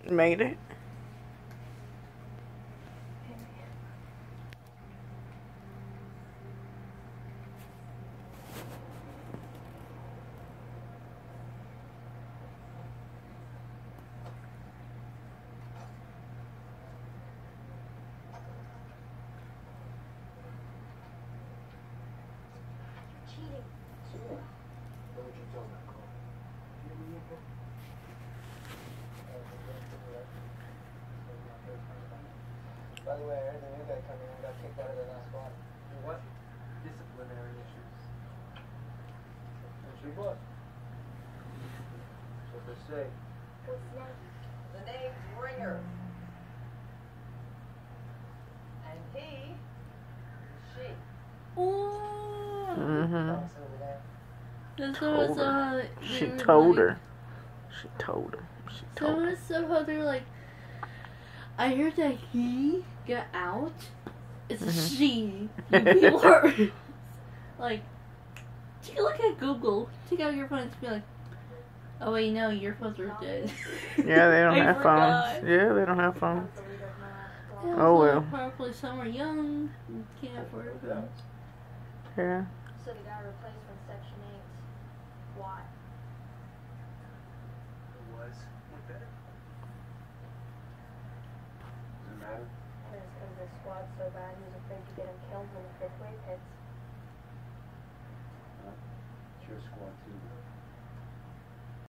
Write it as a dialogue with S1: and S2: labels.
S1: Made it.
S2: By the way, I heard the new guy coming in got kicked out of the last squad.
S3: What? Disciplinary issues.
S2: And she was. That's what they say.
S4: What's his name?
S5: The name's Ringer. And he, she.
S1: Mm-hmm.
S2: Thomas over there.
S6: That's
S1: Told
S6: so
S1: her.
S6: how
S1: She
S6: they were
S1: told
S6: like-
S1: her. She told him. She
S6: So
S1: told him.
S6: it's so how they were like, I heard that he got out. It's
S1: Mhm.
S6: she. You people are like, take a look at Google. Take out your phone and be like, oh wait, no, your phones are dead.
S1: Yeah, they don't
S6: I
S1: have
S6: forgot.
S1: phones. Yeah, they don't have phones.
S4: Probably doesn't last
S6: Yeah,
S4: long.
S1: Oh,
S6: so
S1: well.
S6: Probably some are young and can't afford a phone.
S1: Yeah.
S4: So the guy replaced from Section 8. Why?
S3: It was. What better? Does it matter?
S4: Because the squad's so bad, he was afraid to get him killed when the fifth wave hits.
S3: It's your squad too.